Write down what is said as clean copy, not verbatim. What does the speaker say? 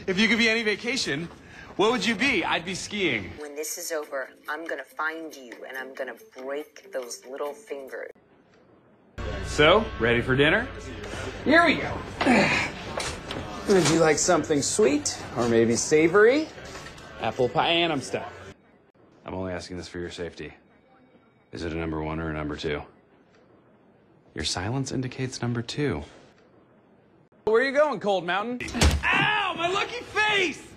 If you could be any vacation, what would you be? I'd be skiing. When this is over, I'm gonna find you and I'm gonna break those little fingers. So, ready for dinner? Here we go. Would you like something sweet or maybe savory? Apple pie and I'm stuck. I'm only asking this for your safety. Is it a number 1 or a number 2? Your silence indicates number 2. Where are you going, Cold Mountain? Ow, my lucky face!